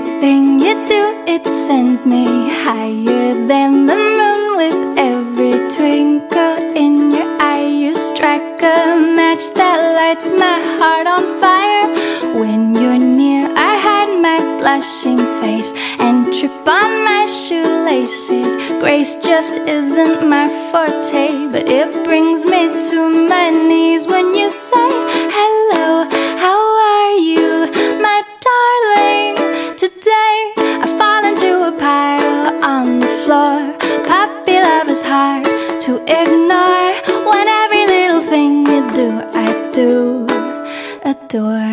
Everything you do, it sends me higher than the moon. With every twinkle in your eye, you strike a match that lights my heart on fire. When you're near, I hide my blushing face and trip on my shoelaces. Grace just isn't my forte, but it brings me to my knees when you say hello, how are you, my darling? Today I fall into a pile on the floor. Puppy love is hard to ignore. When every little thing you do, I do adore.